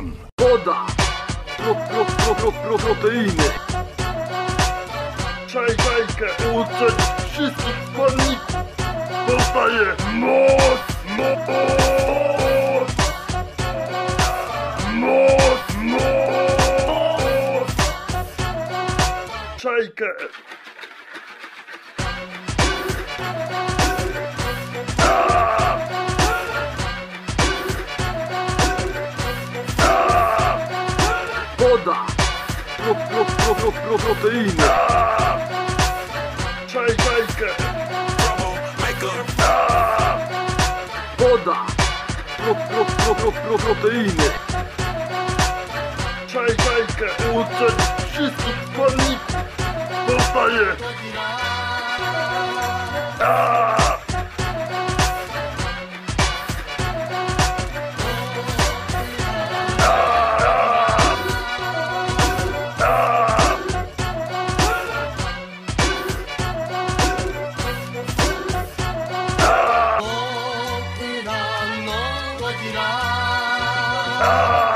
Pan. Woda, proteiny. Szajkę uczeń wszystkich składników. Powstaje moc. Szajkę. Woda, proteiny. Szajkę. Woda, proteiny. Szajkę uczeń wszystkich składników. Powstaje. Ah!